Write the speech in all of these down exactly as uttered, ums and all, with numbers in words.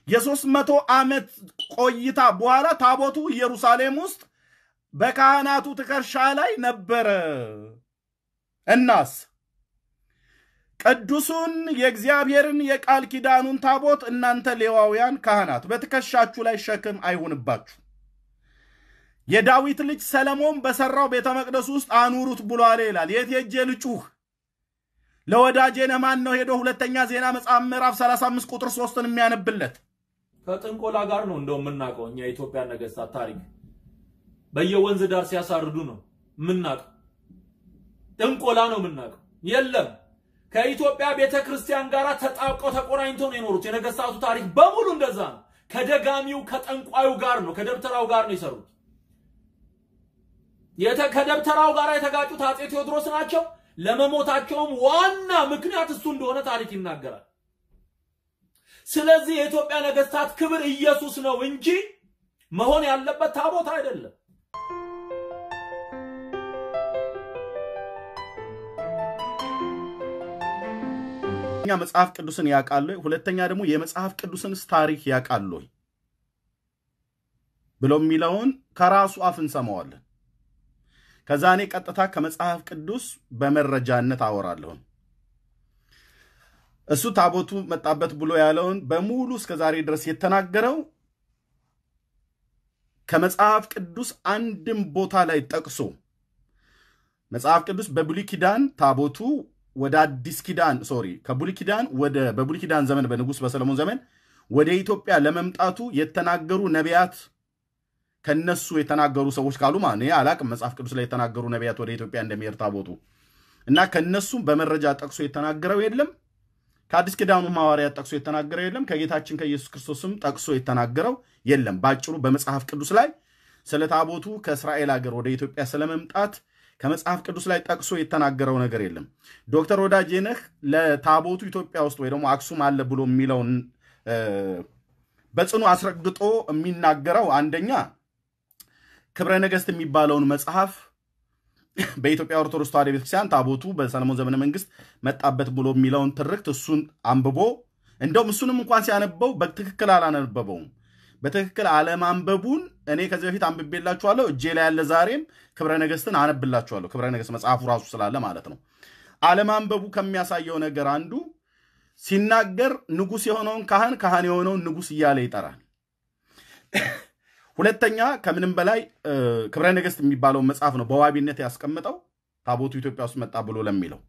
የሶስት መቶ ዓመት ቆይታ በኋላ ታቦቱ ኢየሩሳሌም ውስጥ በካህናቱ ትከሻ ላይ ነበረ። እናስ ቅዱሱን የእግዚአብሔርን የቃል ኪዳኑን ታቦት እናንተ ሌዋውያን ካህናት በትከሻችሁ ላይ ሸክም አይሁንባችሁ። የዳዊት ልጅ ሰለሞን በሰራው ቤተ መቅደስ ውስጥ አኑሩት ብሏል ይላል። የት ሄጄ ልጩህ? ለወዳጄ ነማን ነው ሄዶ ሁለተኛ ዜና መጽሐፍ ምዕራፍ ሰላሳ አምስት ቁጥር ሶስትን የሚያነብለት? ከጥንቆላ ጋር ነው እንደው የምናውቀው እኛ የኢትዮጵያ ነገስታት ታሪክ በየወንዝ ዳር ሲያሳርዱ ነው የምናውቀው። ጥንቆላ ነው የምናውቀው። የለም ከኢትዮጵያ ቤተክርስቲያን ጋር ተጣብቀው ተቆራኝተው ነው የኖሩት። የነገስታቱ ታሪክ በሙሉ እንደዛ ነው። ከደጋሚው ከጠንቋዩ ጋር ነው ከደብተራው ጋር ነው የሰሩት። የተ ከደብተራው ጋር የተጋጩት አጼ ቴዎድሮስ ናቸው። ለመሞታቸውም ዋና ምክንያት እሱ እንደሆነ ታሪክ ይናገራል። ስለዚህ የኢትዮጵያ ነገስታት ክብር ኢየሱስ ነው እንጂ መሆን ያለበት ታቦት አይደለም። ኛ መጽሐፍ ቅዱስን ያቃሉ፣ ሁለተኛ ደግሞ የመጽሐፍ ቅዱስን ታሪክ ያቃሉ ብሎ የሚለውን ከራሱ አፍ እንሰማዋለን። ከዛኔ ቀጥታ ከመጽሐፍ ቅዱስ በመረጃነት አወራለሁ። እሱ ታቦቱ መጣበት ብሎ ያለውን በሙሉ እስከዛሬ ድረስ የተናገረው ከመጽሐፍ ቅዱስ አንድም ቦታ ላይ ጠቅሶ መጽሐፍ ቅዱስ በብሉይ ኪዳን ታቦቱ ወደ አዲስ ኪዳን ሶሪ ከብሉይ ኪዳን ወደ በብሉይ ኪዳን ዘመን በንጉስ በሰለሞን ዘመን ወደ ኢትዮጵያ ለመምጣቱ የተናገሩ ነቢያት ከነሱ የተናገሩ ሰዎች ካሉ ማን ያላቅ መጽሐፍ ቅዱስ ላይ የተናገሩ ነቢያት ወደ ኢትዮጵያ እንደሚሄድ ታቦቱ እና ከነሱ በመረጃ ጠቅሶ የተናገረው የለም። ከአዲስ ኪዳኑ ሐዋርያት ጠቅሶ የተናገረው የለም። ከጌታችን ከኢየሱስ ክርስቶስም ጠቅሶ የተናገረው የለም። ባጭሩ በመጽሐፍ ቅዱስ ላይ ስለ ታቦቱ ከእስራኤል ሀገር ወደ ኢትዮጵያ ስለመምጣት ከመጽሐፍ ቅዱስ ላይ ጠቅሶ የተናገረው ነገር የለም። ዶክተር ወዳጄነህ ለታቦቱ ኢትዮጵያ ውስጥ ወይ ደግሞ አክሱም አለ ብሎ የሚለውን በጽኑ አስረግጦ የሚናገረው አንደኛ ክብረ ነገስት የሚባለውን መጽሐፍ በኢትዮጵያ ኦርቶዶክስ ተዋሕዶ ቤተክርስቲያን ታቦቱ በሰለሞን ዘመነ መንግስት መጣበት ብሎ የሚለውን ትርክት እሱን አንብቦ እንደውም እሱንም እንኳን ሲያነበው በትክክል አላነበበውም። በትክክል አለማንበቡን እኔ ከዚህ በፊት አንብቤላችኋለሁ። እጄ ላይ ያለ ዛሬም ክብረ ነገስትን አነብላችኋለሁ። ክብረ ነገስት መጽሐፉ ራሱ ስላለ ማለት ነው። አለማንበቡ ከሚያሳየው ነገር አንዱ ሲናገር ንጉስ የሆነውን ካህን ካህን የሆነውን ንጉስ እያለ ይጠራል። ሁለተኛ ከምንም በላይ ክብረ ነገስት የሚባለው መጽሐፍ ነው በዋቢነት ያስቀምጠው ታቦቱ ኢትዮጵያ ውስጥ መጣ ብሎ ለሚለው።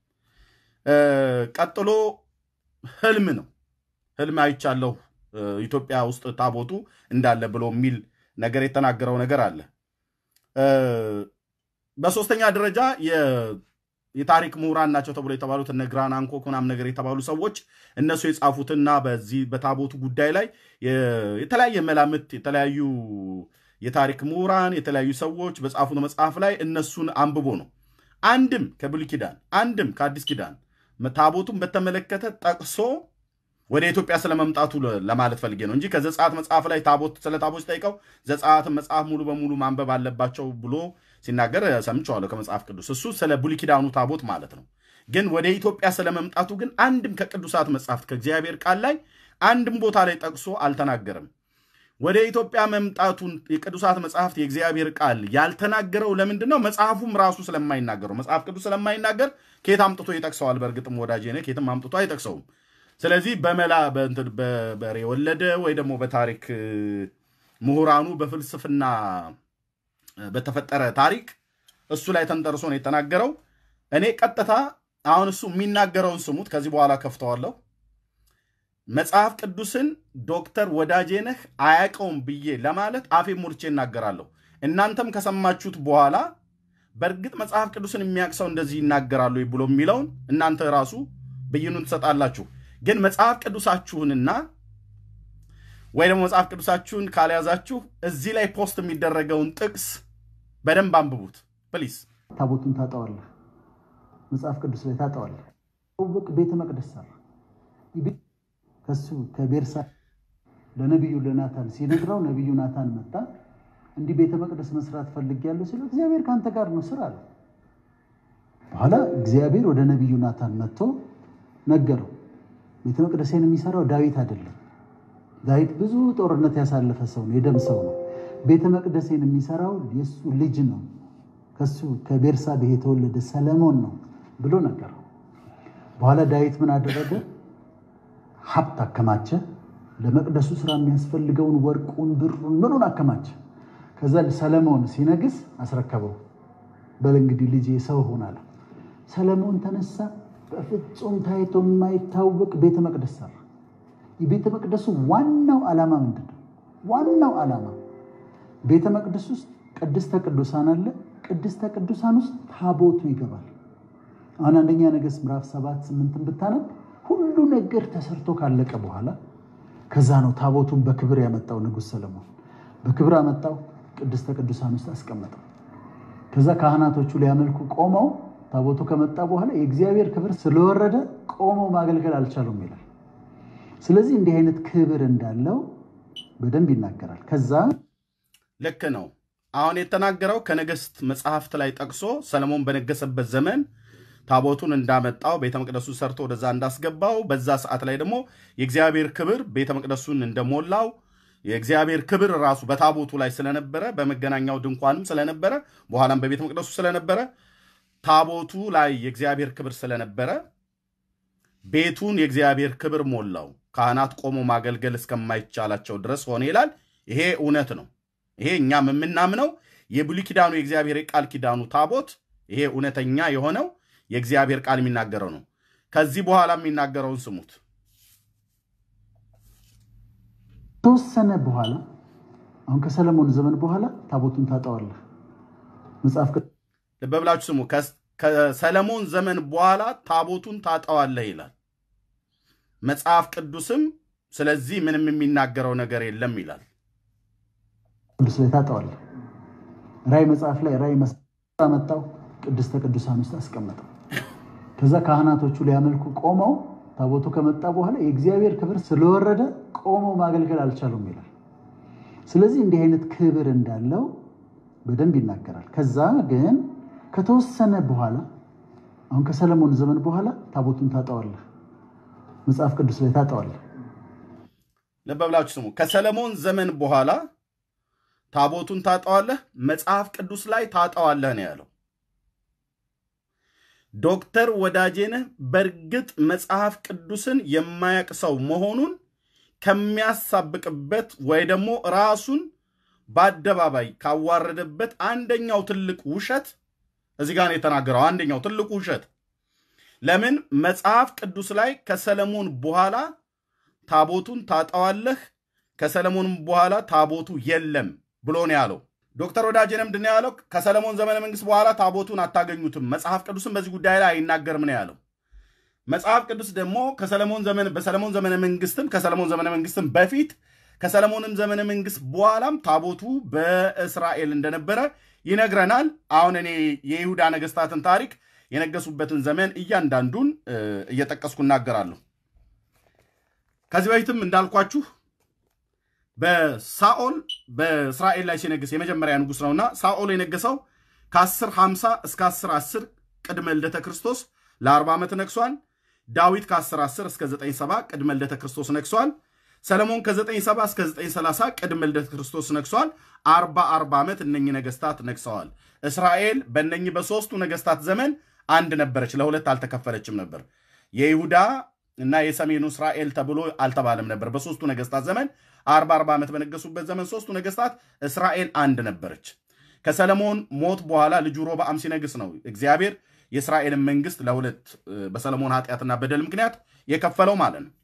ቀጥሎ ህልም ነው። ህልም አይቻለሁ ኢትዮጵያ ውስጥ ታቦቱ እንዳለ ብሎ የሚል ነገር የተናገረው ነገር አለ። በሶስተኛ ደረጃ የታሪክ ምሁራን ናቸው ተብሎ የተባሉት እነ ግራን አንኮክ ምናምን ነገር የተባሉ ሰዎች እነሱ የጻፉትና በዚህ በታቦቱ ጉዳይ ላይ የተለያየ መላምት የተለያዩ የታሪክ ምሁራን የተለያዩ ሰዎች በጻፉት መጽሐፍ ላይ እነሱን አንብቦ ነው አንድም ከብሉይ ኪዳን አንድም ከአዲስ ኪዳን ታቦቱን በተመለከተ ጠቅሶ ወደ ኢትዮጵያ ስለመምጣቱ ለማለት ፈልጌ ነው እንጂ ከዘጸአት መጽሐፍ ላይ ታቦት ስለ ታቦት ጠይቀው ዘጸአት መጽሐፍ ሙሉ በሙሉ ማንበብ አለባቸው ብሎ ሲናገር ሰምቻለሁ ከመጽሐፍ ቅዱስ። እሱ ስለ ብሉይ ኪዳኑ ታቦት ማለት ነው። ግን ወደ ኢትዮጵያ ስለመምጣቱ ግን አንድም ከቅዱሳት መጽሐፍት ከእግዚአብሔር ቃል ላይ አንድም ቦታ ላይ ጠቅሶ አልተናገረም። ወደ ኢትዮጵያ መምጣቱን የቅዱሳት መጽሐፍት የእግዚአብሔር ቃል ያልተናገረው ለምንድነው? መጽሐፉም ራሱ ስለማይናገረው መጽሐፍ ቅዱስ ስለማይናገር ከየት አምጥቶ ይጠቅሰዋል? በእርግጥም ወዳጄ ነህ ከየትም አምጥቶ አይጠቅሰውም። ስለዚህ በመላ በሬ ወለደ ወይ ደግሞ በታሪክ ምሁራኑ በፍልስፍና በተፈጠረ ታሪክ እሱ ላይ ተንተርሶ ነው የተናገረው። እኔ ቀጥታ አሁን እሱ የሚናገረውን ስሙት፣ ከዚህ በኋላ ከፍተዋለሁ። መጽሐፍ ቅዱስን ዶክተር ወዳጄነህ አያቀውም ብዬ ለማለት አፌ ሙርቼ እናገራለሁ። እናንተም ከሰማችሁት በኋላ በእርግጥ መጽሐፍ ቅዱስን የሚያቅሰው እንደዚህ ይናገራሉ ብሎ የሚለውን እናንተ ራሱ ብይኑን ትሰጣላችሁ። ግን መጽሐፍ ቅዱሳችሁንና ወይ ደግሞ መጽሐፍ ቅዱሳችሁን ካልያዛችሁ እዚህ ላይ ፖስት የሚደረገውን ጥቅስ በደንብ አንብቡት ፕሊዝ። ታቦቱን ታጣዋለህ፣ መጽሐፍ ቅዱስ ላይ ታጣዋለህ። ወቅ ቤተ መቅደስ ሰራ ከሱ ከቤርሳ ለነብዩ ለናታን ሲነግረው ነብዩ ናታን መጣ እንዲህ ቤተ መቅደስ መስራት ፈልጊያለሁ ሲል እግዚአብሔር ካንተ ጋር ነው ስራ አለ። በኋላ እግዚአብሔር ወደ ነብዩ ናታን መጥቶ ነገረው ቤተ መቅደስን የሚሰራው ዳዊት አይደለም ዳዊት ብዙ ጦርነት ያሳለፈ ሰው ነው የደም ሰው ነው ቤተ መቅደስን የሚሰራው የሱ ልጅ ነው ከሱ ከቤርሳቤህ የተወለደ ሰለሞን ነው ብሎ ነገር በኋላ ዳዊት ምን አደረገ ሀብት አከማቸ ለመቅደሱ ስራ የሚያስፈልገውን ወርቁን ብሩን ምኑን አከማቸ ከዛ ሰለሞን ሲነግስ አስረከበው በእንግዲህ ልጅ ሰው ሆናል ሰለሞን ተነሳ በፍጹም ታይቶ የማይታወቅ ቤተ መቅደስ ሰራ የቤተ መቅደሱ ዋናው ዓላማ ምንድነው ዋናው ዓላማ ቤተ መቅደስ ውስጥ ቅድስተ ቅዱሳን አለ ቅድስተ ቅዱሳን ውስጥ ታቦቱ ይገባል አሁን አንደኛ ነገሥት ምዕራፍ ሰባት ስምንት ብታነብ ሁሉ ነገር ተሰርቶ ካለቀ በኋላ ከዛ ነው ታቦቱን በክብር ያመጣው ንጉስ ሰለሞን በክብር አመጣው ቅድስተ ቅዱሳን ውስጥ አስቀመጠው ከዛ ካህናቶቹ ሊያመልኩ ቆመው ታቦቱ ከመጣ በኋላ የእግዚአብሔር ክብር ስለወረደ ቆመው ማገልገል አልቻሉም ይላል ስለዚህ እንዲህ አይነት ክብር እንዳለው በደንብ ይናገራል ከዛ ልክ ነው አሁን የተናገረው ከነገሥት መጽሐፍት ላይ ጠቅሶ ሰለሞን በነገሰበት ዘመን ታቦቱን እንዳመጣው ቤተ መቅደሱ ሰርቶ ወደዛ እንዳስገባው በዛ ሰዓት ላይ ደግሞ የእግዚአብሔር ክብር ቤተ መቅደሱን እንደሞላው የእግዚአብሔር ክብር ራሱ በታቦቱ ላይ ስለነበረ በመገናኛው ድንኳንም ስለነበረ በኋላም በቤተ መቅደሱ ስለነበረ ታቦቱ ላይ የእግዚአብሔር ክብር ስለነበረ ቤቱን የእግዚአብሔር ክብር ሞላው ካህናት ቆሞ ማገልገል እስከማይቻላቸው ድረስ ሆነ ይላል ይሄ እውነት ነው ይሄ እኛም የምናምነው የብሉይ ኪዳኑ የእግዚአብሔር ቃል ኪዳኑ ታቦት ይሄ እውነተኛ የሆነው የእግዚአብሔር ቃል የሚናገረው ነው ከዚህ በኋላ የሚናገረውን ስሙት ተወሰነ በኋላ አሁን ከሰለሞን ዘመን በኋላ ታቦቱን ታጣዋለህ መጽሐፍ ለበብላችሁ ስሙ ከሰለሞን ዘመን በኋላ ታቦቱን ታጣዋለህ ይላል መጽሐፍ ቅዱስም ስለዚህ ምንም የሚናገረው ነገር የለም ይላል ቅዱስ ላይ ታጣዋለህ ራይ መጽሐፍ ላይ ራይ መጣው ቅድስተ ቅዱሳን ውስጥ አስቀመጠው ከዛ ካህናቶቹ ሊያመልኩ ቆመው ታቦቱ ከመጣ በኋላ የእግዚአብሔር ክብር ስለወረደ ቆመው ማገልገል አልቻሉም ይላል ስለዚህ እንዲህ አይነት ክብር እንዳለው በደንብ ይናገራል ከዛ ግን ከተወሰነ በኋላ አሁን ከሰለሞን ዘመን በኋላ ታቦቱን ታጣዋለህ መጽሐፍ ቅዱስ ላይ ታጣዋለህ ለበብላችሁ ስሙ ከሰለሞን ዘመን በኋላ ታቦቱን ታጣዋለህ መጽሐፍ ቅዱስ ላይ ታጣዋለህ ነው ያለው ዶክተር ወዳጄነህ በርግጥ መጽሐፍ ቅዱስን የማያቅሰው መሆኑን ከሚያሳብቅበት ወይ ደግሞ ራሱን በአደባባይ ካዋረደበት አንደኛው ትልቅ ውሸት እዚህ ጋር ነው የተናገረው አንደኛው ትልቁ ውሸት ለምን መጽሐፍ ቅዱስ ላይ ከሰለሞን በኋላ ታቦቱን ታጣዋለህ ከሰለሞን በኋላ ታቦቱ የለም ብሎ ነው ያለው ዶክተር ወዳጄነህ ምንድነው ያለው ከሰለሞን ዘመነ መንግስት በኋላ ታቦቱን አታገኙትም መጽሐፍ ቅዱስም በዚህ ጉዳይ ላይ አይናገርም ነው ያለው መጽሐፍ ቅዱስ ደግሞ ከሰለሞን ዘመን በሰለሞን ዘመነ መንግስትም ከሰለሞን ዘመነ መንግስትም በፊት ከሰለሞንም ዘመነ መንግስት በኋላም ታቦቱ በእስራኤል እንደነበረ ይነግረናል አሁን እኔ የይሁዳ ነገስታትን ታሪክ የነገሱበትን ዘመን እያንዳንዱን እየተጠቀስኩ እናገራለሁ ከዚህ በፊትም እንዳልኳችሁ በሳኦል በእስራኤል ላይ ሲነግስ የመጀመሪያ ንጉስ ነውና ሳኦል የነገሰው ከ1050 እስከ አስር አስር ቅድመ ልደተ ክርስቶስ ለ40 ዓመት ነግሷል ዳዊት ከ1010 እስከ ዘጠኝ ሰባ ቅድመ ልደተ ክርስቶስ ነግሷል ሰለሞን ከዘጠኝ ሰባ እስከ ዘጠኝ ሰላሳ ቅድመ ልደተ ክርስቶስ ነግሷል አርባ አርባ ዓመት እነኚህ ነገስታት ነግሰዋል እስራኤል በእነኚህ በሶስቱ ነገስታት ዘመን አንድ ነበረች ለሁለት አልተከፈለችም ነበር የይሁዳ እና የሰሜኑ እስራኤል ተብሎ አልተባለም ነበር በሶስቱ ነገስታት ዘመን አርባ አርባ ዓመት በነገሱበት ዘመን ሶስቱ ነገስታት እስራኤል አንድ ነበረች ከሰለሞን ሞት በኋላ ልጁ ሮብዓም ሲነግስ ነው እግዚአብሔር የእስራኤልን መንግስት ለሁለት በሰለሞን ኃጢአትና በደል ምክንያት የከፈለው ማለት ነው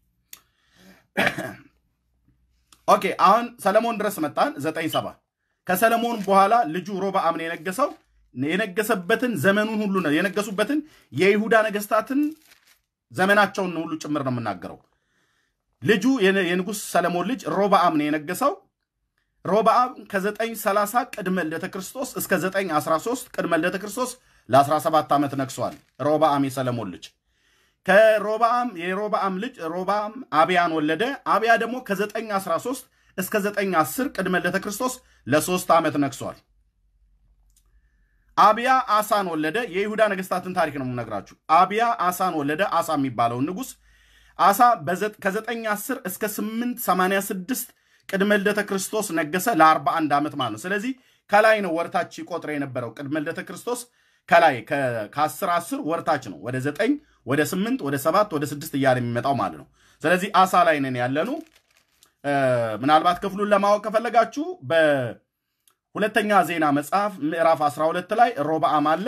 ኦኬ አሁን ሰለሞን ድረስ መጣን ዘጠኝ ሰባ ከሰለሞን በኋላ ልጁ ሮብዓም ነው የነገሰው የነገሰበትን ዘመኑን ሁሉ ነው የነገሱበትን የይሁዳ ነገስታትን ዘመናቸውን ሁሉ ጭምር ነው የምናገረው ልጁ የንጉስ ሰለሞን ልጅ ሮብዓም ነው የነገሰው ሮብዓም ከዘጠኝ ሰላሳ ቅድመ ልደተ ክርስቶስ እስከ ዘጠኝ አስራ ሶስት ቅድመ ልደተ ክርስቶስ ለ17 ዓመት ነግሷል ሮብዓም የሰለሞን ልጅ ከሮብዓም የሮብዓም ልጅ ሮብዓም አብያን ወለደ አብያ ደግሞ ከዘጠኝ አስራ ሶስት እስከ ዘጠኝ አስር ቅድመ ልደተ ክርስቶስ ለሶስት ዓመት ነግሷል አብያ አሳን ወለደ የይሁዳ ነገስታትን ታሪክ ነው የምነግራችሁ አብያ አሳን ወለደ አሳ የሚባለው ንጉስ አሳ ከዘጠኝ አስር እስከ ስምንት ሰማንያ ስድስት ቅድመ ልደተ ክርስቶስ ነገሰ ለ41 ዓመት ማለት ነው። ስለዚህ ከላይ ነው ወርታች ቆጥረ የነበረው ቅድመ ልደተ ክርስቶስ ከላይ ከ10 10 ወርታች ነው ወደ ዘጠኝ ወደ ስምንት ወደ ሰባት ወደ ስድስት እያለ የሚመጣው ማለት ነው። ስለዚህ አሳ ላይ ነን ያለነው። ምናልባት ክፍሉን ለማወቅ ከፈለጋችሁ በሁለተኛ ዜና መጽሐፍ ምዕራፍ አስራ ሁለት ላይ ሮብዓም አለ።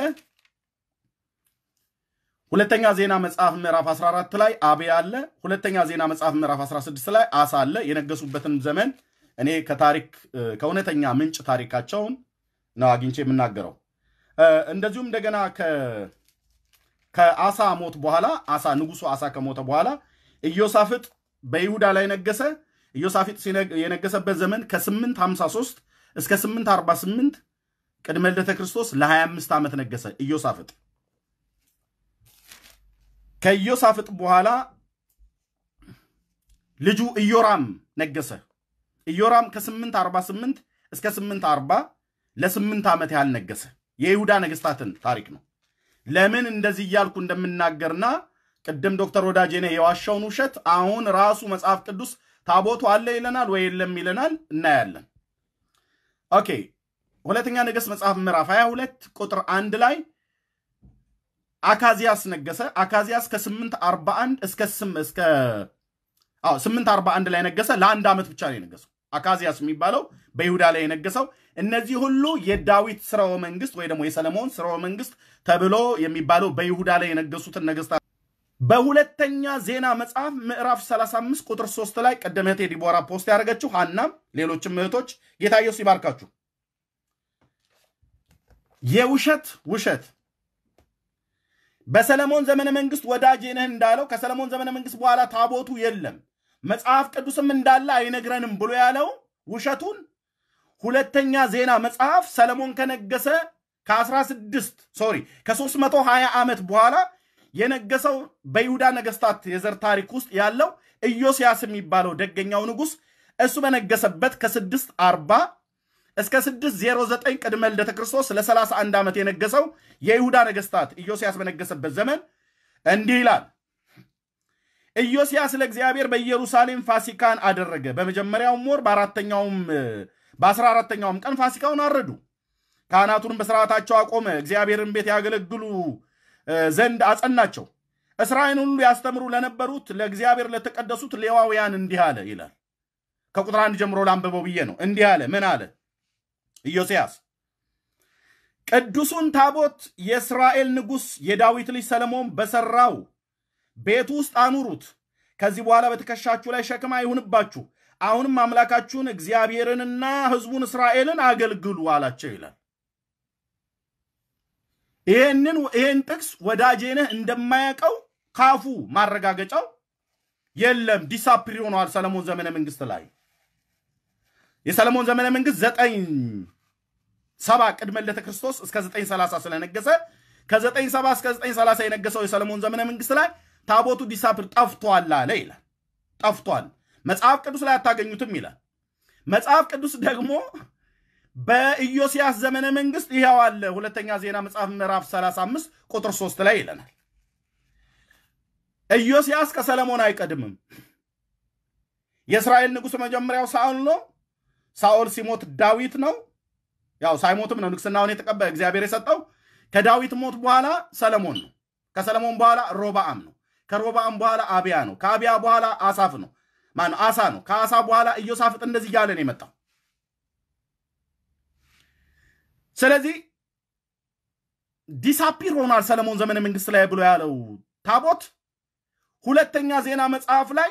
ሁለተኛ ዜና መጽሐፍ ምዕራፍ አስራ አራት ላይ አብያ አለ። ሁለተኛ ዜና መጽሐፍ ምዕራፍ አስራ ስድስት ላይ አሳ አለ። የነገሱበትን ዘመን እኔ ከታሪክ ከእውነተኛ ምንጭ ታሪካቸውን ነው አግኝቼ የምናገረው። እንደዚሁም እንደገና ከ ከአሳ ሞት በኋላ አሳ ንጉሱ አሳ ከሞተ በኋላ ኢዮሳፍጥ በይሁዳ ላይ ነገሰ። ኢዮሳፍጥ የነገሰበት ዘመን ከ853 እስከ ስምንት አርባ ስምንት ቅድመ ልደተ ክርስቶስ ለ25 ዓመት ነገሰ ኢዮሳፍጥ። ከኢዮሳፍጥ በኋላ ልጁ ኢዮራም ነገሰ። ኢዮራም ከ848 እስከ ስምንት አርባ ለስምንት ዓመት ያህል ነገሰ። የይሁዳ ነገስታትን ታሪክ ነው። ለምን እንደዚህ ያልኩ እንደምናገርና ቅድም ዶክተር ወዳጄኔ የዋሻውን ውሸት አሁን ራሱ መጽሐፍ ቅዱስ ታቦቱ አለ ይለናል ወይ የለም ይለናል እናያለን። ኦኬ ሁለተኛ ነገሥት መጽሐፍ ምዕራፍ ሃያ ሁለት ቁጥር አንድ ላይ አካዚያስ ነገሰ። አካዚያስ ከ841 እስከ እስከ አዎ ስምንት አርባ አንድ ላይ ነገሰ። ለአንድ ዓመት ብቻ ነው የነገሰው አካዚያስ የሚባለው በይሁዳ ላይ የነገሰው። እነዚህ ሁሉ የዳዊት ስርወ መንግስት ወይ ደግሞ የሰለሞን ስርወ መንግስት ተብሎ የሚባለው በይሁዳ ላይ የነገሱትን ነገስታት። በሁለተኛ ዜና መጽሐፍ ምዕራፍ ሰላሳ አምስት ቁጥር ሶስት ላይ ቀደመቴ ዲቦራ ፖስት ያደረገችው ሐናም ሌሎችም እህቶች ጌታ ኢየሱስ ይባርካችሁ። የውሸት ውሸት በሰለሞን ዘመነ መንግስት ወዳጄ ነህ እንዳለው ከሰለሞን ዘመነ መንግስት በኋላ ታቦቱ የለም መጽሐፍ ቅዱስም እንዳለ አይነግረንም ብሎ ያለው ውሸቱን ሁለተኛ ዜና መጽሐፍ ሰለሞን ከነገሰ ከ16 ሶሪ ከ320 ዓመት በኋላ የነገሰው በይሁዳ ነገስታት የዘር ታሪክ ውስጥ ያለው ኢዮስያስ የሚባለው ደገኛው ንጉስ እሱ በነገሰበት ከ640 እስከ ስድስት መቶ ዘጠኝ ቅድመ ልደተ ክርስቶስ ለ31 ዓመት የነገሰው የይሁዳ ነገስታት ኢዮስያስ በነገሰበት ዘመን እንዲህ ይላል። ኢዮስያስ ለእግዚአብሔር በኢየሩሳሌም ፋሲካን አደረገ። በመጀመሪያው ወር በአራተኛውም በአስራ አራተኛውም ቀን ፋሲካውን አረዱ። ካህናቱንም በሥርዓታቸው አቆመ። እግዚአብሔርን ቤት ያገለግሉ ዘንድ አጸናቸው። እስራኤልን ሁሉ ያስተምሩ ለነበሩት ለእግዚአብሔር ለተቀደሱት ሌዋውያን እንዲህ አለ ይላል። ከቁጥር አንድ ጀምሮ ላንብበው ብዬ ነው። እንዲህ አለ። ምን አለ ኢዮስያስ? ቅዱሱን ታቦት የእስራኤል ንጉስ የዳዊት ልጅ ሰለሞን በሰራው ቤት ውስጥ አኑሩት። ከዚህ በኋላ በትከሻችሁ ላይ ሸክም አይሁንባችሁ። አሁንም አምላካችሁን እግዚአብሔርንና ሕዝቡን እስራኤልን አገልግሉ አላቸው ይላል። ይሄንን ይሄን ጥቅስ ወዳጄነህ እንደማያውቀው ካፉ ማረጋገጫው የለም። ዲሳፕሪ ሆኗል ሰለሞን ዘመነ መንግስት ላይ። የሰለሞን ዘመነ መንግስት ዘጠኝ ሰባ ቅድመ ልደተ ክርስቶስ እስከ ዘጠኝ ሰላሳ ስለነገሰ ከዘጠኝ ሰባ እስከ ዘጠኝ ሰላሳ የነገሰው የሰለሞን ዘመነ መንግስት ላይ ታቦቱ ዲሳፕሪ ጠፍቷል አለ ይላል። ጠፍቷል። መጽሐፍ ቅዱስ ላይ አታገኙትም ይላል። መጽሐፍ ቅዱስ ደግሞ በኢዮስያስ ዘመነ መንግስት ይሄው አለ። ሁለተኛ ዜና መጽሐፍ ምዕራፍ ሰላሳ አምስት ቁጥር ሶስት ላይ ይለናል። ኢዮስያስ ከሰለሞን አይቀድምም። የእስራኤል ንጉስ መጀመሪያው ሳኦል ነው። ሳኦል ሲሞት ዳዊት ነው። ያው ሳይሞትም ነው ንግስናውን የተቀበለ እግዚአብሔር የሰጠው። ከዳዊት ሞት በኋላ ሰለሞን ነው። ከሰለሞን በኋላ ሮብዓም ነው። ከሮብዓም በኋላ አብያ ነው። ከአብያ በኋላ አሳፍ ነው። ማን አሳ ነው። ከአሳ በኋላ ኢዮሳፍጥ እንደዚህ ያለ ነው የመጣው። ስለዚህ ዲሳፒር ሆኗል ሰለሞን ዘመነ መንግስት ላይ ብሎ ያለው ታቦት ሁለተኛ ዜና መጽሐፍ ላይ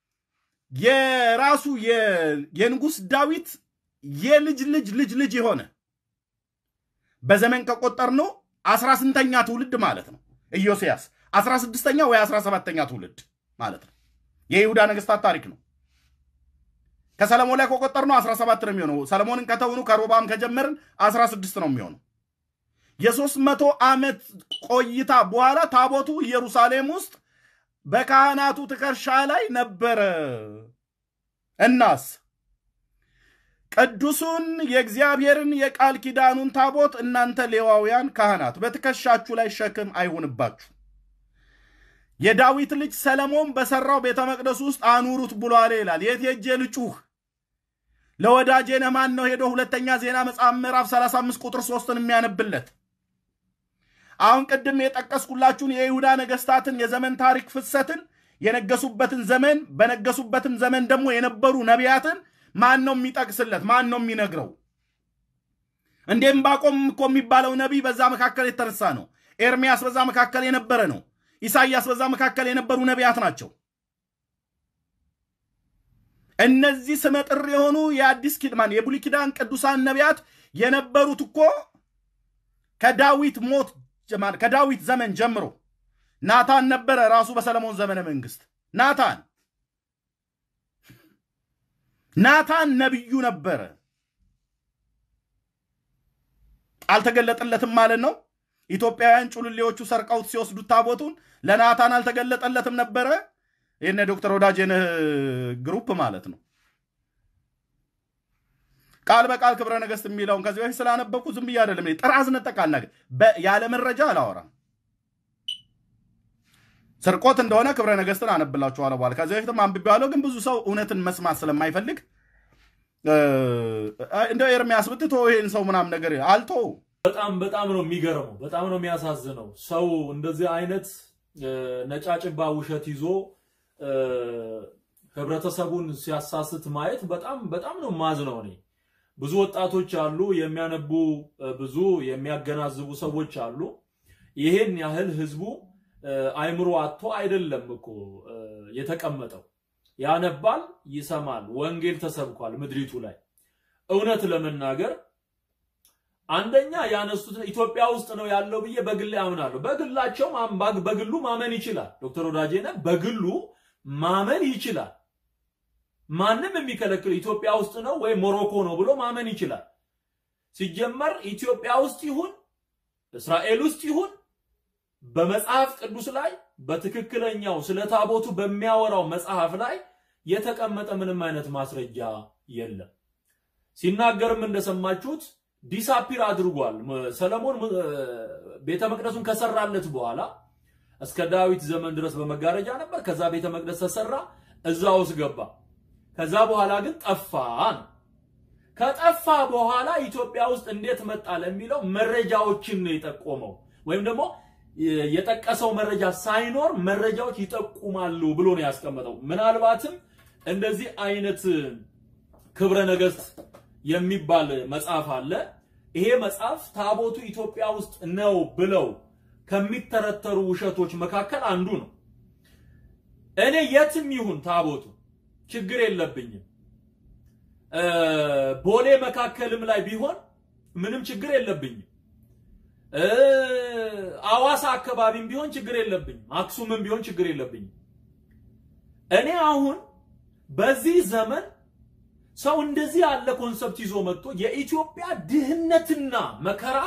የራሱ የንጉስ ዳዊት የልጅ ልጅ ልጅ ልጅ የሆነ በዘመን ከቆጠርነው አስራ ስምንተኛ ትውልድ ማለት ነው። ኢዮስያስ አስራ ስድስተኛ ወይ አስራ ሰባተኛ ትውልድ ማለት ነው። የይሁዳ ነገስታት ታሪክ ነው። ከሰለሞን ላይ ከቆጠርነው አስራ ሰባት ነው የሚሆነው። ሰለሞንን ከተውኑ ከሮብዓም ከጀመርን አስራ ስድስት ነው የሚሆነው። የሶስት መቶ ዓመት ቆይታ በኋላ ታቦቱ ኢየሩሳሌም ውስጥ በካህናቱ ትከሻ ላይ ነበረ። እናስ ቅዱሱን የእግዚአብሔርን የቃል ኪዳኑን ታቦት እናንተ ሌዋውያን ካህናት በትከሻችሁ ላይ ሸክም አይሁንባችሁ። የዳዊት ልጅ ሰለሞን በሰራው ቤተ መቅደስ ውስጥ አኑሩት ብሏል ይላል። የት ሄጄ ልጩህ? ለወዳጄ ነማን ነው ሄዶ ሁለተኛ ዜና መጽሐፍ ምዕራፍ ሰላሳ አምስት ቁጥር ሶስትን የሚያነብለት? አሁን ቅድም የጠቀስኩላችሁን የይሁዳ ነገስታትን የዘመን ታሪክ ፍሰትን የነገሱበትን ዘመን በነገሱበትም ዘመን ደግሞ የነበሩ ነቢያትን ማን ነው የሚጠቅስለት? ማን ነው የሚነግረው? እንዴም ባቆም እኮ የሚባለው ነቢይ በዛ መካከል የተነሳ ነው። ኤርሚያስ በዛ መካከል የነበረ ነው። ኢሳይያስ በዛ መካከል የነበሩ ነቢያት ናቸው። እነዚህ ስመጥር የሆኑ የአዲስ ኪዳን የብሉይ ኪዳን ቅዱሳን ነቢያት የነበሩት እኮ ከዳዊት ሞት ከዳዊት ዘመን ጀምሮ ናታን ነበረ ራሱ በሰለሞን ዘመነ መንግስት። ናታን ናታን ነብዩ ነበረ። አልተገለጠለትም ማለት ነው። ኢትዮጵያውያን ጩልሌዎቹ ሰርቀውት ሲወስዱት ታቦቱን ለናታን አልተገለጠለትም ነበረ። የነ ዶክተር ወዳጄነህ ግሩፕ ማለት ነው። ቃል በቃል ክብረ ነገስት የሚለውን ከዚህ በፊት ስላነበብኩ ዝም ብዬ አይደለም። ጥራዝ ነጠቃል ነገር ያለ መረጃ አላወራም። ስርቆት እንደሆነ ክብረ ነገስትን አነብላችኋለሁ በኋላ። ከዚህ በፊትም አንብቤዋለሁ፣ ግን ብዙ ሰው እውነትን መስማት ስለማይፈልግ እንደው ኤርሚያስ ብትቶ ይሄን ሰው ምናም ነገር አልቶ በጣም በጣም ነው የሚገርመው። በጣም ነው የሚያሳዝነው። ሰው እንደዚህ አይነት ነጫጭባ ውሸት ይዞ ህብረተሰቡን ሲያሳስት ማየት በጣም በጣም ነው ማዝነው። እኔ ብዙ ወጣቶች አሉ የሚያነቡ ብዙ የሚያገናዝቡ ሰዎች አሉ። ይሄን ያህል ህዝቡ አይምሮ አጥቶ አይደለም እኮ የተቀመጠው። ያነባል፣ ይሰማል፣ ወንጌል ተሰብኳል ምድሪቱ ላይ። እውነት ለመናገር አንደኛ ያነሱት ኢትዮጵያ ውስጥ ነው ያለው ብዬ በግል አምናለሁ። በግላቸው ማምባግ በግሉ ማመን ይችላል። ዶክተር ወዳጄነህ በግሉ ማመን ይችላል። ማንንም የሚከለክል ኢትዮጵያ ውስጥ ነው ወይ ሞሮኮ ነው ብሎ ማመን ይችላል። ሲጀመር ኢትዮጵያ ውስጥ ይሁን እስራኤል ውስጥ ይሁን በመጽሐፍ ቅዱስ ላይ በትክክለኛው ስለ ታቦቱ በሚያወራው መጽሐፍ ላይ የተቀመጠ ምንም አይነት ማስረጃ የለም። ሲናገርም እንደሰማችሁት ዲሳፒር አድርጓል። ሰለሞን ቤተ መቅደሱን ከሰራለት በኋላ እስከ ዳዊት ዘመን ድረስ በመጋረጃ ነበር። ከዛ ቤተ መቅደስ ተሰራ፣ እዛው ውስጥ ገባ። ከዛ በኋላ ግን ጠፋ። ከጠፋ በኋላ ኢትዮጵያ ውስጥ እንዴት መጣ ለሚለው መረጃዎችን ነው የጠቆመው። ወይም ደግሞ የጠቀሰው መረጃ ሳይኖር መረጃዎች ይጠቁማሉ ብሎ ነው ያስቀመጠው። ምናልባትም እንደዚህ አይነት ክብረ ነገስት የሚባል መጽሐፍ አለ። ይሄ መጽሐፍ ታቦቱ ኢትዮጵያ ውስጥ ነው ብለው ከሚተረተሩ ውሸቶች መካከል አንዱ ነው። እኔ የትም ይሁን ታቦቱ ችግር የለብኝም። ቦሌ መካከልም ላይ ቢሆን ምንም ችግር የለብኝም። አዋሳ አካባቢም ቢሆን ችግር የለብኝም። አክሱምም ቢሆን ችግር የለብኝም። እኔ አሁን በዚህ ዘመን ሰው እንደዚህ ያለ ኮንሰፕት ይዞ መጥቶ የኢትዮጵያ ድህነትና መከራ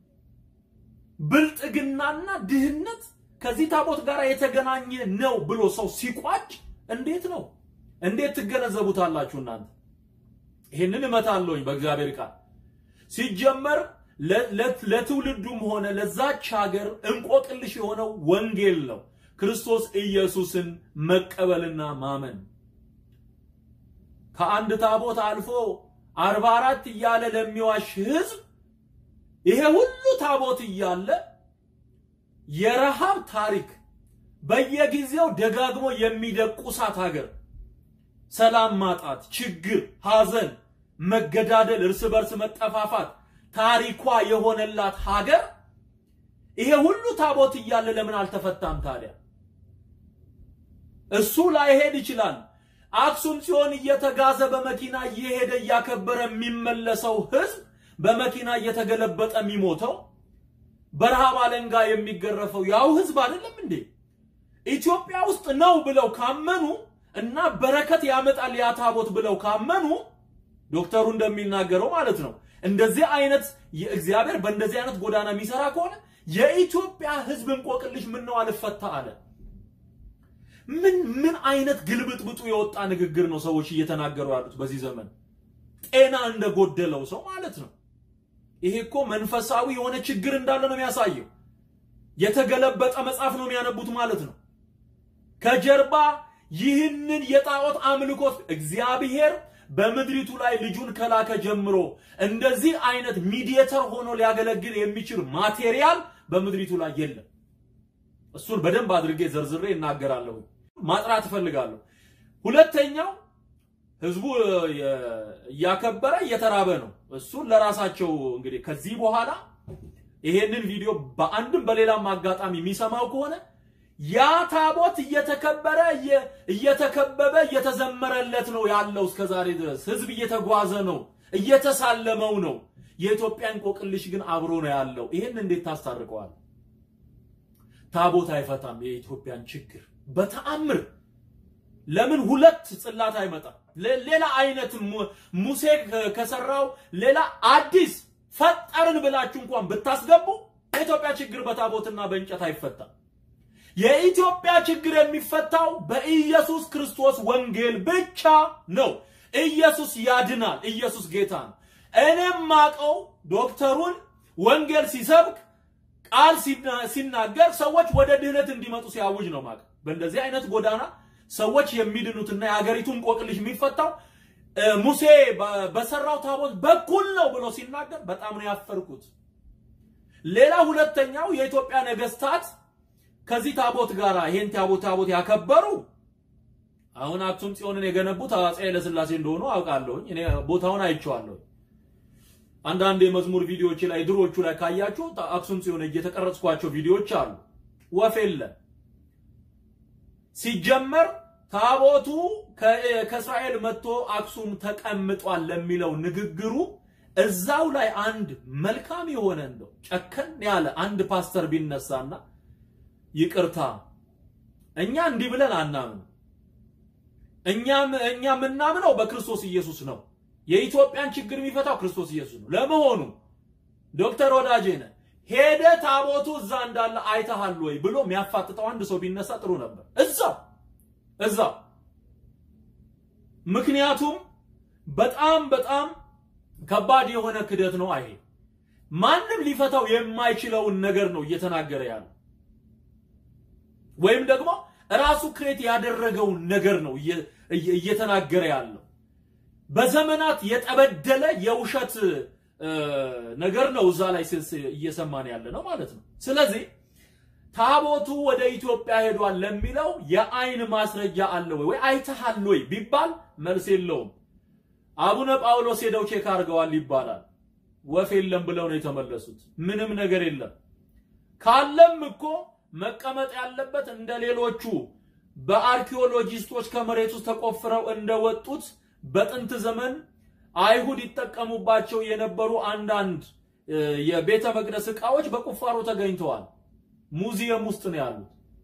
ብልጥግናና ድህነት ከዚህ ታቦት ጋር የተገናኘ ነው ብሎ ሰው ሲቋጭ እንዴት ነው? እንዴት ትገነዘቡታላችሁ እናንተ? ይሄንን እመታለሁኝ በእግዚአብሔር ቃል። ሲጀመር ለትውልዱም ሆነ ለዛች ሀገር እንቆቅልሽ የሆነው ወንጌል ነው። ክርስቶስ ኢየሱስን መቀበልና ማመን። ከአንድ ታቦት አልፎ አርባ አራት እያለ ለሚዋሽ ህዝብ ይሄ ሁሉ ታቦት እያለ የረሃብ ታሪክ በየጊዜው ደጋግሞ የሚደቁሳት ሀገር፣ ሰላም ማጣት፣ ችግር፣ ሐዘን፣ መገዳደል፣ እርስ በርስ መጠፋፋት ታሪኳ የሆነላት ሀገር ይሄ ሁሉ ታቦት እያለ ለምን አልተፈታም ታዲያ? እሱ ላይ ሄድ ይችላል። አክሱም ጽዮን እየተጋዘ በመኪና እየሄደ ያከበረ የሚመለሰው ህዝብ በመኪና እየተገለበጠ የሚሞተው በረሃብ አለንጋ የሚገረፈው ያው ህዝብ አይደለም እንዴ? ኢትዮጵያ ውስጥ ነው ብለው ካመኑ እና በረከት ያመጣል ያ ታቦት ብለው ካመኑ ዶክተሩ እንደሚናገረው ማለት ነው እንደዚህ አይነት የእግዚአብሔር በእንደዚህ አይነት ጎዳና የሚሰራ ከሆነ የኢትዮጵያ ህዝብ እንቆቅልሽ ምን ነው አልፈታ አለ። ምን ምን አይነት ግልብጥብጡ የወጣ ንግግር ነው ሰዎች እየተናገሩ ያሉት በዚህ ዘመን? ጤና እንደጎደለው ሰው ማለት ነው። ይሄ እኮ መንፈሳዊ የሆነ ችግር እንዳለ ነው የሚያሳየው። የተገለበጠ መጽሐፍ ነው የሚያነቡት ማለት ነው። ከጀርባ ይህንን የጣዖት አምልኮት እግዚአብሔር በመድሪቱ ላይ ልጁን ከላከ ጀምሮ እንደዚህ አይነት ሚዲయేተር ሆኖ ሊያገለግል የሚችል ማቴሪያል በመድሪቱ ላይ የለም። እሱን በደንብ አድርጌ ዘርዝሬ እናገራለሁ ማጥራት ፈልጋለሁ። ሁለተኛው ህዝቡ ያከበረ የተራበ ነው። እሱን ለራሳቸው እንግዲህ ከዚህ በኋላ ይሄንን ቪዲዮ በአንድም በሌላም አጋጣሚ የሚሰማው ከሆነ ያ ታቦት እየተከበረ እየተከበበ እየተዘመረለት ነው ያለው እስከዛሬ ድረስ ህዝብ እየተጓዘ ነው እየተሳለመው ነው። የኢትዮጵያን ቆቅልሽ ግን አብሮ ነው ያለው። ይሄን እንዴት ታስታርቀዋል? ታቦት አይፈታም የኢትዮጵያን ችግር በተአምር። ለምን ሁለት ጽላት አይመጣም? ሌላ አይነት ሙሴ ከሰራው ሌላ አዲስ ፈጠርን ብላችሁ እንኳን ብታስገቡ የኢትዮጵያ ችግር በታቦትና በእንጨት አይፈታም። የኢትዮጵያ ችግር የሚፈታው በኢየሱስ ክርስቶስ ወንጌል ብቻ ነው። ኢየሱስ ያድናል። ኢየሱስ ጌታ ነው። እኔም ማቀው ዶክተሩን ወንጌል ሲሰብክ ቃል ሲናገር ሰዎች ወደ ድህነት እንዲመጡ ሲያውጅ ነው ማቀው። በእንደዚህ አይነት ጎዳና ሰዎች የሚድኑትና የሀገሪቱን ቆቅልሽ የሚፈታው ሙሴ በሰራው ታቦት በኩል ነው ብሎ ሲናገር በጣም ነው ያፈርኩት። ሌላ ሁለተኛው የኢትዮጵያ ነገስታት ከዚህ ታቦት ጋራ ይሄን ታቦት ታቦት ያከበሩ አሁን አክሱም ጽዮንን የገነቡት አፄ ኃይለ ሥላሴ እንደሆኑ አውቃለሁ። እኔ ቦታውን አይቼዋለሁ። አንዳንድ የመዝሙር ቪዲዮዎች ላይ ድሮቹ ላይ ካያችሁ አክሱም ጽዮን እየተቀረጽኳቸው ቪዲዮዎች አሉ። ወፌለ ሲጀመር ታቦቱ ከእስራኤል መጥቶ አክሱም ተቀምጧል ለሚለው ንግግሩ እዛው ላይ አንድ መልካም የሆነ እንደው ጨከን ያለ አንድ ፓስተር ቢነሳና ይቅርታ እኛ እንዲህ ብለን አናምን፣ እኛም እኛ ምናምነው በክርስቶስ ኢየሱስ ነው፣ የኢትዮጵያን ችግር የሚፈታው ክርስቶስ ኢየሱስ ነው። ለመሆኑ ዶክተር ወዳጄነ ሄደ ታቦቱ እዛ እንዳለ አይተሃል ወይ ብሎ የሚያፋጥጠው አንድ ሰው ቢነሳ ጥሩ ነበር። እዛው እዛው ምክንያቱም በጣም በጣም ከባድ የሆነ ክደት ነው። አይ ማንም ሊፈታው የማይችለውን ነገር ነው እየተናገረ ያለው፣ ወይም ደግሞ ራሱ ክሬት ያደረገው ነገር ነው እየተናገረ ያለው። በዘመናት የተበደለ የውሸት ነገር ነው እዛ ላይ እየሰማን ያለ ነው ማለት ነው። ስለዚህ ታቦቱ ወደ ኢትዮጵያ ሄዷል ለሚለው የአይን ማስረጃ አለ ወይ ወይ አይተሃል ወይ ቢባል መልስ የለውም። አቡነ ጳውሎስ ሄደው ቼክ አድርገዋል ይባላል። ወፍ የለም ብለው ነው የተመለሱት። ምንም ነገር የለም። ካለም እኮ መቀመጥ ያለበት እንደሌሎቹ በአርኪኦሎጂስቶች ከመሬት ውስጥ ተቆፍረው እንደወጡት በጥንት ዘመን አይሁድ ይተቀሙባቸው የነበሩ አንዳንድ የቤተ መቅደስ ዕቃዎች በቁፋሮ ተገኝተዋል። ሙዚየም ውስጥ ነው ያሉት።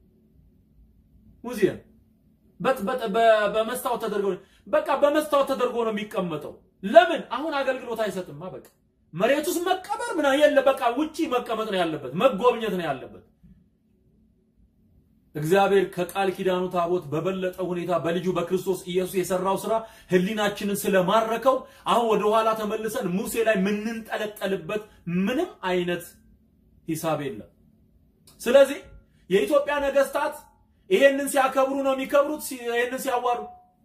ሙዚየም በት በት በመስታወት ተደርጎ በቃ በመስታወት ተደርጎ ነው የሚቀመጠው። ለምን አሁን አገልግሎት አይሰጥማ? በቃ መሬት ውስጥ መቀበር ምና የለ። በቃ ውጪ መቀመጥ ነው ያለበት፣ መጎብኘት ነው ያለበት። እግዚአብሔር ከቃል ኪዳኑ ታቦት በበለጠ ሁኔታ በልጁ በክርስቶስ ኢየሱስ የሰራው ስራ ህሊናችንን ስለማረከው አሁን ወደ ኋላ ተመልሰን ሙሴ ላይ ምንንጠለጠልበት ምንም አይነት ሂሳብ የለም። ስለዚህ የኢትዮጵያ ነገስታት ይሄንን ሲያከብሩ ነው የሚከብሩት፣ ይሄንን ሲያዋሩ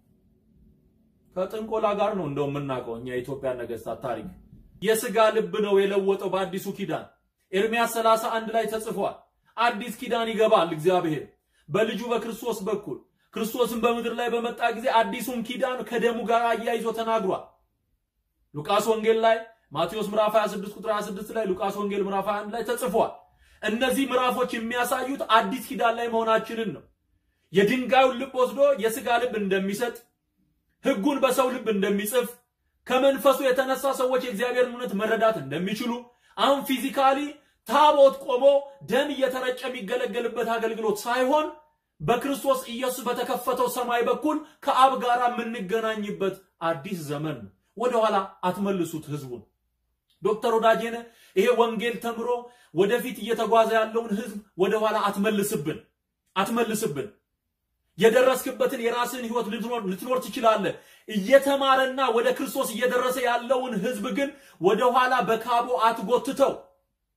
ከጥንቆላ ጋር ነው እንደው የምናውቀው እኛ የኢትዮጵያ ነገስታት ታሪክ። የሥጋ ልብ ነው የለወጠው በአዲሱ ኪዳን። ኤርሚያስ ሰላሳ አንድ ላይ ተጽፏል። አዲስ ኪዳን ይገባል እግዚአብሔር በልጁ በክርስቶስ በኩል። ክርስቶስን በመድር ላይ በመጣ ጊዜ አዲሱን ኪዳን ከደሙ ጋር አያይዞ ተናግሯል። ሉቃስ ወንጌል ላይ፣ ማቴዎስ ምዕራፍ ሃያ ስድስት ቁጥር ሃያ ስድስት ላይ፣ ሉቃስ ወንጌል ምዕራፍ ሃያ አንድ ላይ ተጽፏል። እነዚህ ምዕራፎች የሚያሳዩት አዲስ ኪዳን ላይ መሆናችንን ነው። የድንጋዩን ልብ ወስዶ የሥጋ ልብ እንደሚሰጥ፣ ሕጉን በሰው ልብ እንደሚጽፍ፣ ከመንፈሱ የተነሳ ሰዎች የእግዚአብሔርን እውነት መረዳት እንደሚችሉ፣ አሁን ፊዚካሊ ታቦት ቆሞ ደም እየተረጨ የሚገለገልበት አገልግሎት ሳይሆን በክርስቶስ ኢየሱስ በተከፈተው ሰማይ በኩል ከአብ ጋር የምንገናኝበት አዲስ ዘመን ነው። ወደ ኋላ አትመልሱት ህዝቡን። ዶክተር ወዳጄነ ይሄ ወንጌል ተምሮ ወደፊት እየተጓዘ ያለውን ህዝብ ወደ ኋላ አትመልስብን አትመልስብን። የደረስክበትን የራስን ህይወት ልትኖር ልትኖር ትችላለህ። እየተማረና ወደ ክርስቶስ እየደረሰ ያለውን ህዝብ ግን ወደ ኋላ በካቦ አትጎትተው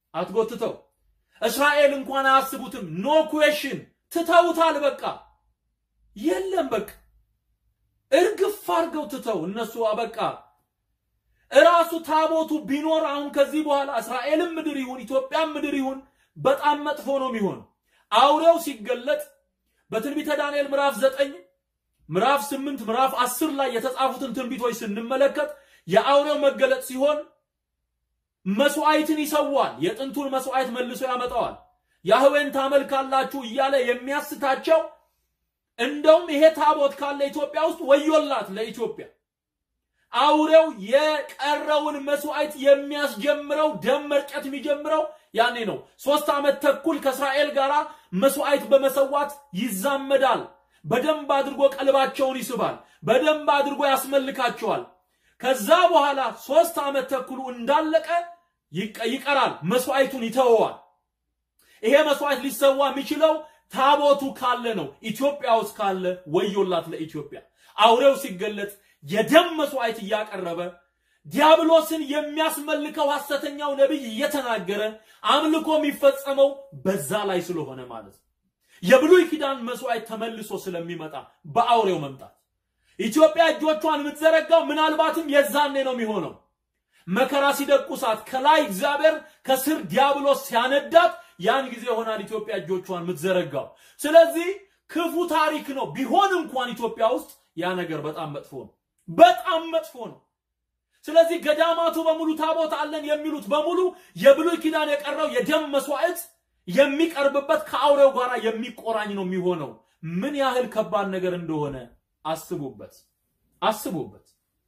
አትጎትተው። እስራኤል እንኳን አያስቡትም። ኖ ኩዌሽን ትተውታል። በቃ የለም በቃ እርግፍ አርገው ትተው እነሱ አበቃ እራሱ ታቦቱ ቢኖር አሁን ከዚህ በኋላ እስራኤልም ምድር ይሁን ኢትዮጵያም ምድር ይሁን በጣም መጥፎ ነው የሚሆን አውሬው ሲገለጥ በትንቢተ ዳንኤል ምዕራፍ ዘጠኝ ምዕራፍ ስምንት ምዕራፍ አስር ላይ የተጻፉትን ትንቢቶች ስንመለከት የአውሬው መገለጥ ሲሆን መስዋዕትን ይሰዋል የጥንቱን መስዋዕት መልሶ ያመጣዋል ያህዌን ታመልካላችሁ እያለ የሚያስታቸው እንደውም ይሄ ታቦት ካለ ኢትዮጵያ ውስጥ ወዮላት ለኢትዮጵያ አውሬው የቀረውን መስዋዕት የሚያስጀምረው ደም መርጨት የሚጀምረው ያኔ ነው ሶስት አመት ተኩል ከእስራኤል ጋራ መስዋዕት በመሰዋት ይዛመዳል በደንብ አድርጎ ቀልባቸውን ይስባል በደንብ አድርጎ ያስመልካቸዋል ከዛ በኋላ ሶስት አመት ተኩሉ እንዳለቀ ይቀራል መስዋዕቱን ይተወዋል ይሄ መስዋዕት ሊሰዋ የሚችለው ታቦቱ ካለ ነው ኢትዮጵያ ውስጥ ካለ ወዮላት ለኢትዮጵያ አውሬው ሲገለጥ የደም መስዋዕት ያቀረበ ዲያብሎስን የሚያስመልከው ሐሰተኛው ነብይ እየተናገረ አምልኮ የሚፈጸመው በዛ ላይ ስለሆነ ማለት የብሉይ ኪዳን መስዋዕት ተመልሶ ስለሚመጣ በአውሬው መምጣት ኢትዮጵያ እጆቿን ምትዘረጋው ምናልባትም የዛኔ ነው የሚሆነው መከራ ሲደቁሳት ከላይ እግዚአብሔር ከስር ዲያብሎስ ሲያነዳት ያን ጊዜ ሆናል ኢትዮጵያ እጆቿን ምትዘረጋው ስለዚህ ክፉ ታሪክ ነው ቢሆን እንኳን ኢትዮጵያ ውስጥ ያ ነገር በጣም መጥፎ ነው በጣም መጥፎ ነው ስለዚህ ገዳማቱ በሙሉ ታቦት አለን የሚሉት በሙሉ የብሉይ ኪዳን የቀረው የደም መስዋዕት የሚቀርብበት ከአውሬው ጋራ የሚቆራኝ ነው የሚሆነው ምን ያህል ከባድ ነገር እንደሆነ አስቡበት አስቡበት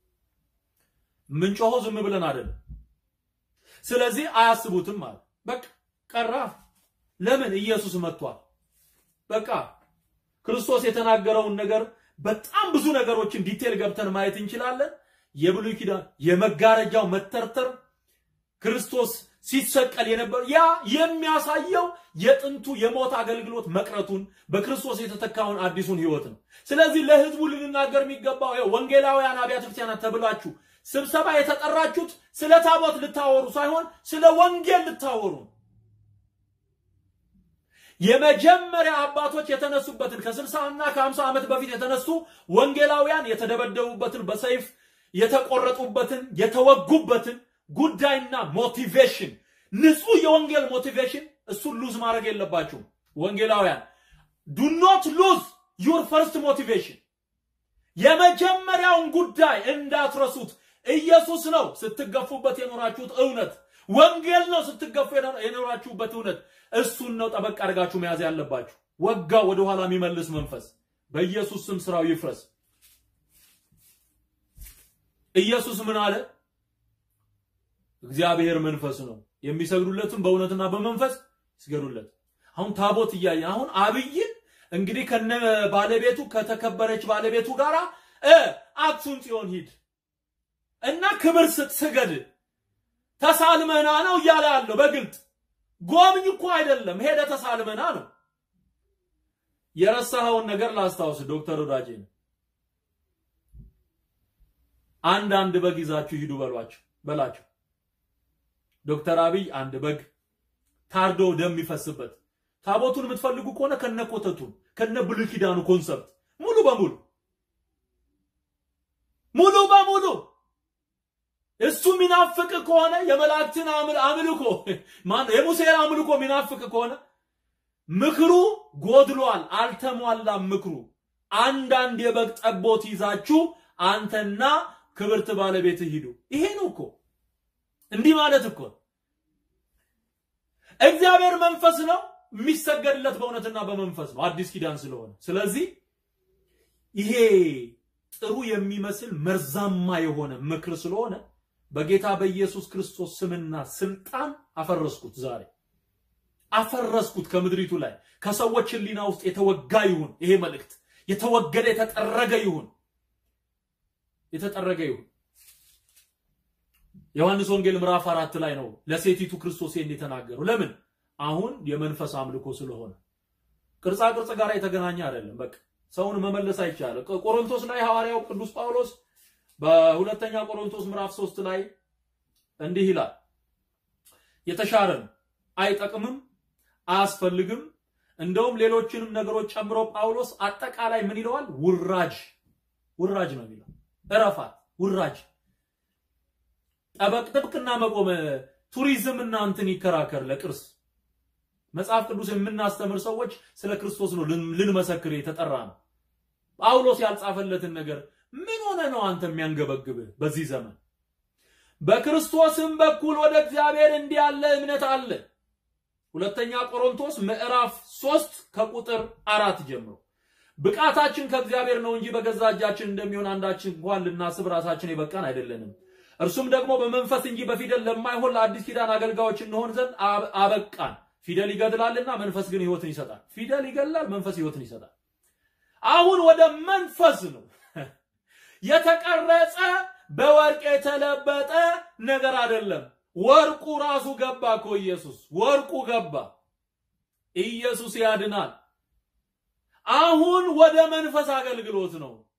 ምንጮሆ ዝም ብለን አይደል ስለዚህ አያስቡትም ማለት በቃ ቀራ ለምን ኢየሱስ መጥቷል በቃ ክርስቶስ የተናገረውን ነገር በጣም ብዙ ነገሮችን ዲቴል ገብተን ማየት እንችላለን የብሉይ ኪዳን የመጋረጃው መተርተር ክርስቶስ ሲሰቀል የነበር ያ የሚያሳየው የጥንቱ የሞት አገልግሎት መቅረቱን በክርስቶስ የተተካውን አዲሱን ህይወት ነው ስለዚህ ለህዝቡ ልንናገር የሚገባው ወንጌላውያን አብያተ ክርስቲያናት ተብላችሁ ስብሰባ የተጠራችሁት ስለ ታቦት ልታወሩ ሳይሆን ስለ ወንጌል ልታወሩ የመጀመሪያ አባቶች የተነሱበትን ከ60 እና ከ50 ዓመት በፊት የተነሱ ወንጌላውያን የተደበደቡበትን በሰይፍ የተቆረጡበትን የተወጉበትን ጉዳይና ሞቲቬሽን ንጹህ የወንጌል ሞቲቬሽን እሱ ሉዝ ማድረግ የለባችሁ ወንጌላውያን do not lose your first motivation የመጀመሪያውን ጉዳይ እንዳትረሱት ኢየሱስ ነው ስትገፉበት የኖራችሁት እውነት ወንጌል ነው ስትገፉ የኖራችሁበት እውነት እሱን ነው ጠበቅ አድርጋችሁ መያዝ ያለባችሁ ወጋ ወደ ኋላ የሚመልስ መንፈስ በኢየሱስ ስም ስራው ይፍረስ ኢየሱስ ምን አለ እግዚአብሔር መንፈስ ነው የሚሰግዱለትም በእውነትና በመንፈስ ይስገዱለት አሁን ታቦት ይያይ አሁን አብይ እንግዲህ ከነ ባለቤቱ ከተከበረች ባለቤቱ ጋራ እ አክሱም ጽዮን ሂድ እና ክብር ስትሰገድ ተሳልመና ነው ይያለ ያለው በግልጥ ጎብኝ እኮ አይደለም ሄደ ተሳልመና ነው የረሳውን ነገር ላስታውስ ዶክተር ወዳጄን አንድ አንድ በግ ይዛችሁ ሂዱ በሏቸው በላቸው ዶክተር አብይ አንድ በግ ታርዶ ደም ይፈስበት ታቦቱን የምትፈልጉ ከሆነ ከነኮተቱ ከነ ብሉይ ኪዳኑ ኮንሰፕት ሙሉ በሙሉ ሙሉ በሙሉ እሱ ሚናፍቅ ከሆነ የመላእክትን አምልኮ ማን የሙሴን አምልኮ ሚናፍቅ ከሆነ ምክሩ ጎድሏል አልተሟላም ምክሩ አንድ አንድ የበግ ጠቦት ይዛችሁ አንተና ክብርት ባለቤት ሂዱ ይሄ ነው እኮ እንዲህ ማለት እኮ እግዚአብሔር መንፈስ ነው የሚሰገድለት በእውነትና በመንፈስ ነው አዲስ ኪዳን ስለሆነ ስለዚህ ይሄ ጥሩ የሚመስል መርዛማ የሆነ ምክር ስለሆነ በጌታ በኢየሱስ ክርስቶስ ስምና ስልጣን አፈረስኩት ዛሬ አፈረስኩት ከምድሪቱ ላይ ከሰዎች ህሊና ውስጥ የተወጋ ይሁን ይሄ መልእክት የተወገደ የተጠረገ ይሁን የተጠረገ ይሁን ዮሐንስ ወንጌል ምዕራፍ አራት ላይ ነው ለሴቲቱ ክርስቶስ እንደተናገሩ ለምን አሁን የመንፈስ አምልኮ ስለሆነ ቅርጻ ቅርጽ ጋር የተገናኘ አይደለም በቃ ሰውን መመለስ አይቻልም ቆሮንቶስ ላይ ሐዋርያው ቅዱስ ጳውሎስ በሁለተኛ ቆሮንቶስ ምዕራፍ ሶስት ላይ እንዲህ ይላል የተሻረን አይጠቅምም አያስፈልግም እንደውም ሌሎችንም ነገሮች ጨምሮ ጳውሎስ አጠቃላይ ምን ይለዋል? ውራጅ ውራጅ ነው የሚለው። እረፋት ውራጅ ጠበቅ ጥብቅና መቆም ቱሪዝም እና እንትን ይከራከር ለቅርስ መጽሐፍ ቅዱስ የምናስተምር ሰዎች ስለ ክርስቶስ ነው ልንመሰክር የተጠራ ነው። ጳውሎስ ያልጻፈለትን ነገር ምን ሆነ ነው አንተ የሚያንገበግብ በዚህ ዘመን? በክርስቶስም በኩል ወደ እግዚአብሔር እንዲያለ እምነት አለ። ሁለተኛ ቆሮንቶስ ምዕራፍ ሶስት ከቁጥር አራት ጀምሮ ብቃታችን ከእግዚአብሔር ነው እንጂ በገዛ እጃችን እንደሚሆን አንዳችን እንኳን ልናስብ ራሳችን የበቃን አይደለንም። እርሱም ደግሞ በመንፈስ እንጂ በፊደል ለማይሆን ለአዲስ ኪዳን አገልጋዮች እንሆን ዘንድ አበቃን። ፊደል ይገድላልና መንፈስ ግን ሕይወትን ይሰጣል። ፊደል ይገድላል፣ መንፈስ ሕይወትን ይሰጣል። አሁን ወደ መንፈስ ነው የተቀረጸ በወርቅ የተለበጠ ነገር አይደለም። ወርቁ ራሱ ገባ እኮ ኢየሱስ ወርቁ ገባ። ኢየሱስ ያድናል። አሁን ወደ መንፈስ አገልግሎት ነው